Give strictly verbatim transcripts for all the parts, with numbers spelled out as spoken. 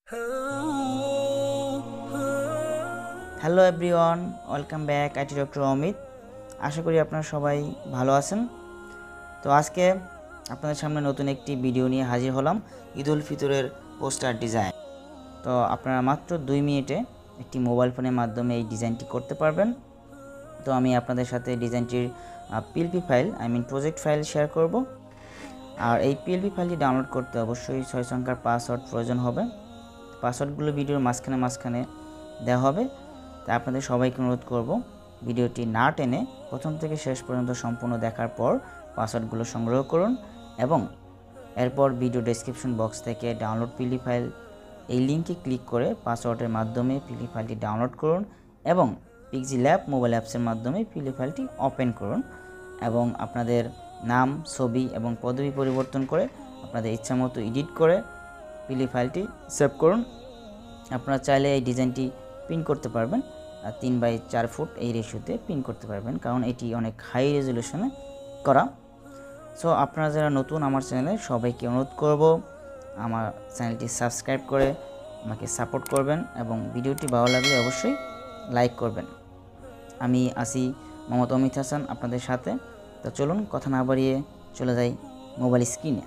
Hello everyone, welcome back IT doctor Amit. আশা করি আপনারা সবাই ভালো আছেন। তো আজকে আপনাদের সামনে নতুন একটি ভিডিও নিয়ে হাজির হলাম, ঈদ উল ফিতরের পোস্টার ডিজাইন। তো আপনারা মাত্র দুই মিনিটে একটি মোবাইল ফোনের মাধ্যমে এই ডিজাইনটি করতে পারবেন। তো আমি আপনাদের সাথে ডিজাইনটির PLP file I mean project file share করব। আর এই পিএলপি ফাইলটি ডাউনলোড করতে অবশ্যই ছয় সংখ্যার পাসওয়ার্ড প্রয়োজন হবে। পাসওয়ার্ডগুলো ভিডিওর মাঝখানে মাঝখানে দেওয়া হবে। তাই আপনাদের সবাইকে অনুরোধ করব, ভিডিওটি না টেনে প্রথম থেকে শেষ পর্যন্ত সম্পূর্ণ দেখার পর পাসওয়ার্ডগুলো সংগ্রহ করুন এবং এরপর ভিডিও ডেসক্রিপশন বক্স থেকে ডাউনলোড পিএলপি ফাইল এই লিঙ্কে ক্লিক করে পাসওয়ার্ডের মাধ্যমে পিএলপি ফাইলটি ডাউনলোড করুন এবং পিক্সেলল্যাব মোবাইল অ্যাপসের মাধ্যমে পিএলপি ফাইলটি ওপেন করুন এবং আপনাদের নাম, ছবি এবং পদবি পরিবর্তন করে আপনাদের ইচ্ছামতো এডিট করে পিএলপি ফাইলটি সেভ করুন। আপনারা চাইলে এই ডিজাইনটি পিন করতে পারবেন, তিন বাই চার ফুট এই রেশিওতে পিন করতে পারবেন, কারণ এটি অনেক হাই রেজলিউশনে করা। সো আপনারা যারা নতুন আমার চ্যানেলে, সবাইকে অনুরোধ করব আমার চ্যানেলটি সাবস্ক্রাইব করে আমাকে সাপোর্ট করবেন এবং ভিডিওটি ভালো লাগলে অবশ্যই লাইক করবেন। আমি আসি মোহাম্মদ অমিত হাসান আপনাদের সাথে। তো চলুন কথা না বাড়িয়ে চলে যাই মোবাইল স্ক্রিনে।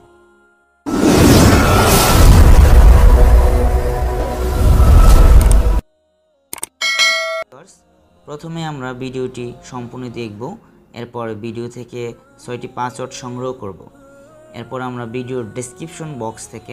প্রথমে আমরা ভিডিওটি সম্পূর্ণ দেখব, এরপর ভিডিও থেকে ছয়টি পাসওয়ার্ড সংগ্রহ করব। এরপর আমরা ভিডিওর ডেসক্রিপশন বক্স থেকে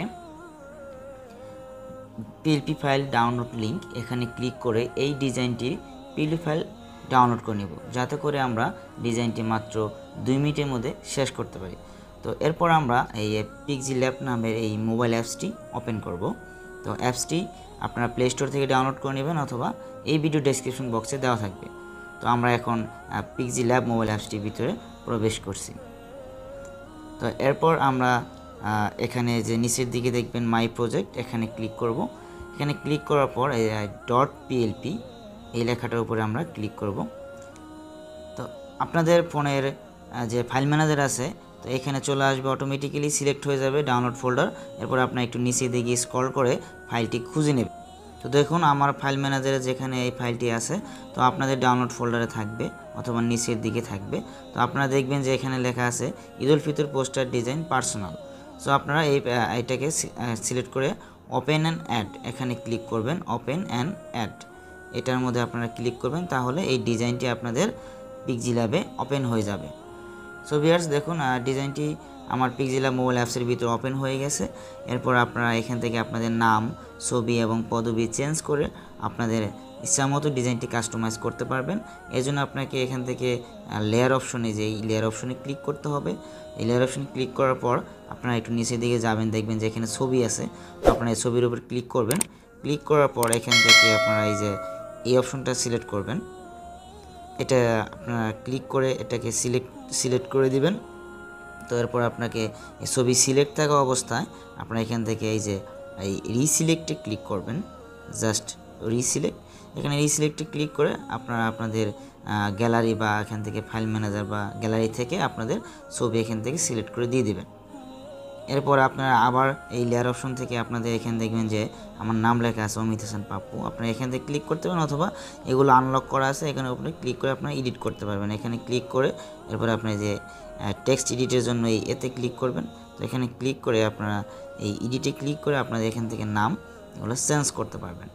পিএলপি ফাইল ডাউনলোড লিঙ্ক এখানে ক্লিক করে এই ডিজাইনটির পিএলপি ফাইল ডাউনলোড করে নেব, যাতে করে আমরা ডিজাইনটি মাত্র দুই মিনিটের মধ্যে শেষ করতে পারি। তো এরপর আমরা এই পিক্সেলল্যাব নামের এই মোবাইল অ্যাপসটি ওপেন করব। তো অ্যাপসটি আপনারা প্লে স্টোর থেকে ডাউনলোড করে নেবেন অথবা এই ভিডিও ডেসক্রিপশন বক্সে দেওয়া থাকবে। তো আমরা এখন পিক্সেলল্যাব মোবাইল অ্যাপসটির ভিতরে প্রবেশ করছি। তো এরপর আমরা এখানে যে নিচের দিকে দেখবেন মাই প্রজেক্ট, এখানে ক্লিক করব। এখানে ক্লিক করার পর ডট পিএলপি এই লেখাটার উপরে আমরা ক্লিক করব। তো আপনাদের ফোনের যে ফাইল ম্যানেজার আছে, তো এখানে চলে আসবে, অটোমেটিক্যালি সিলেক্ট হয়ে যাবে ডাউনলোড ফোল্ডার। এরপর আপনার একটু নিচে দিকে স্ক্রল করে ফাইলটি খুঁজে নেবে। তো দেখুন আমার ফাইল ম্যানেজারে যেখানে এই ফাইলটি আছে, তো আপনাদের ডাউনলোড ফোল্ডারে থাকবে অথবা নিচের দিকে থাকবে। তো আপনারা দেখবেন যে এখানে লেখা আছে Eid ul Fitr poster design personal. So আপনারা এই এইটাকে সিলেক্ট করে ওপেন অ্যান্ড অ্যাড এখানে ক্লিক করবেন। ওপেন অ্যান্ড অ্যাড এটার মধ্যে আপনারা ক্লিক করবেন, তাহলে এই ডিজাইনটি আপনাদের পিক্সেলল্যাবে ওপেন হয়ে যাবে। সো ভিউয়ার্স দেখুন ডিজাইনটি আমার পিক্সেলল্যাব মোবাইল অ্যাপসের ভিতরে ওপেন হয়ে গেছে। এরপর আপনারা এখান থেকে আপনাদের নাম, ছবি এবং পদবি চেঞ্জ করে আপনাদের ইচ্ছামতো ডিজাইনটি কাস্টমাইজ করতে পারবেন। এই জন্য আপনাকে এখান থেকে লেয়ার অপশনে, যে এই লেয়ার অপশনে ক্লিক করতে হবে। এই লেয়ার অপশনে ক্লিক করার পর আপনারা একটু নিচের দিকে যাবেন, দেখবেন যে এখানে ছবি আছে। তো আপনারা এই ছবির উপর ক্লিক করবেন। ক্লিক করার পর এখান থেকে আপনারা এই যে এই অপশনটা সিলেক্ট করবেন। এটা আপনারা ক্লিক করে এটাকে সিলেক্ট সিলেক্ট করে দিবেন। তো এরপর আপনাকে এই ছবি সিলেক্ট থাকা অবস্থায় আপনারা এখান থেকে এই যে এই রিসিলেক্টে ক্লিক করবেন। জাস্ট রিসিলেক্ট, এখানে রিসিলেক্টে ক্লিক করে আপনারা আপনাদের গ্যালারি বা এখান থেকে ফাইল ম্যানেজার বা গ্যালারি থেকে আপনাদের ছবি এখান থেকে সিলেক্ট করে দিয়ে দেবেন। এরপর আপনারা আবার এই লেয়ার অপশন থেকে আপনাদের এখানে দেখবেন যে আমার নাম লেখা আছে অমিত হাসান পাপ্পু, আপনারা এখান থেকে ক্লিক করতে পারেন অথবা এগুলো আনলক করা আছে এখানে আপনি ক্লিক করে আপনারা এডিট করতে পারবেন। এখানে ক্লিক করে এরপর আপনি যে টেক্সট এডিটের জন্য এই এতে ক্লিক করবেন। তো এখানে ক্লিক করে আপনারা এই এডিটে ক্লিক করে আপনাদের এখান থেকে নাম এগুলো চেঞ্জ করতে পারবেন।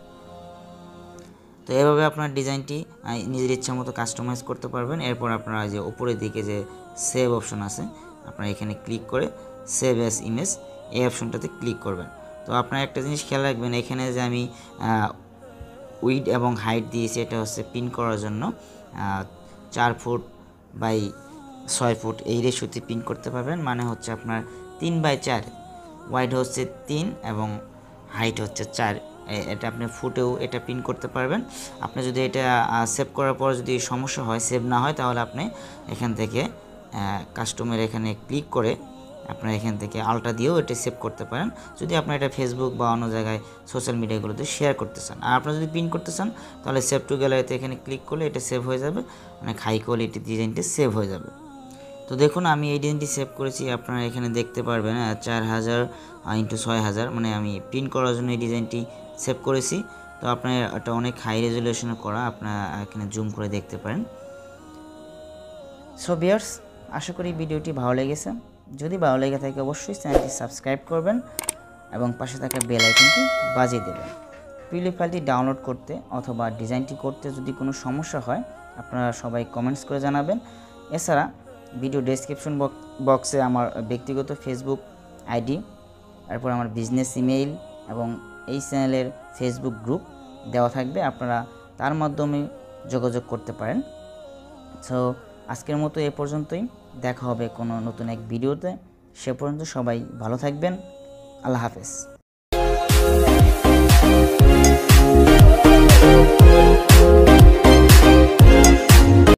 তো এভাবে আপনার ডিজাইনটি নিজের ইচ্ছা মতো কাস্টমাইজ করতে পারবেন। এরপর আপনারা যে উপরের দিকে যে সেভ অপশন আছে, আপনারা এখানে ক্লিক করে সেভ অ্যাজ ইমেজ এই অপশনটাতে ক্লিক করবেন। তো আপনারা একটা জিনিস খেয়াল রাখবেন, এখানে যে আমি উইড এবং হাইট দিয়েছি, এটা হচ্ছে পিন করার জন্য চার ফুট বাই ছয় ফুট এই রেশিওতে পিন করতে পারবেন। মানে হচ্ছে আপনার তিন বাই চার, ওয়াইড হচ্ছে তিন এবং হাইট হচ্ছে চার, এটা আপনি ফুটেও এটা পিন করতে পারবেন। আপনি যদি এটা সেভ করার পর যদি সমস্যা হয়, সেভ না হয়, তাহলে আপনি এখান থেকে কাস্টমার এখানে ক্লিক করে আপনারা এখান থেকে আলটা দিয়েও এটা সেভ করতে পারেন, যদি আপনারা এটা ফেসবুক বা অন্য জায়গায় সোশ্যাল মিডিয়াগুলোতে শেয়ার করতে চান। আর আপনারা যদি পিন করতে চান তাহলে সেভ টু গ্যালারিতে এখানে ক্লিক করলে এটা সেভ হয়ে যাবে, মানে হাই কোয়ালিটি ডিজাইনটা সেভ হয়ে যাবে। তো তো দেখুন আমি এই ডিজাইনটি সেভ করেছি, আপনারা এখানে দেখতে পারবেন চার হাজার ইন্টু ছয় হাজার, মানে আমি প্রিন্ট করার জন্য এই ডিজাইনটি সেভ করেছি। তো আপনার এটা অনেক হাই রেজুলেশনে করা, আপনারা এখানে জুম করে দেখতে পারেন। সো ভিউয়ার্স, আশা করি ভিডিওটি ভালো লেগেছে। যদি ভালো লেগে থাকে অবশ্যই চ্যানেলটি সাবস্ক্রাইব করবেন এবং পাশে থাকা বেল আইকনটি বাজিয়ে দেবেন। পিডিএফ ফাইলটি ডাউনলোড করতে অথবা ডিজাইনটি করতে যদি কোনো সমস্যা হয় আপনারা সবাই কমেন্টস করে জানাবেন। এছাড়া ভিডিও ডেসক্রিপশন বক্সে আমার ব্যক্তিগত ফেসবুক আইডি, তারপর আমার বিজনেস ইমেইল এবং এই চ্যানেলের ফেসবুক গ্রুপ দেওয়া থাকবে, আপনারা তার মাধ্যমে যোগাযোগ করতে পারেন। সো আজকের মতো এ পর্যন্তই, দেখা হবে কোনো নতুন এক ভিডিওতে। সে পর্যন্ত সবাই ভালো থাকবেন। আল্লাহ হাফেজ।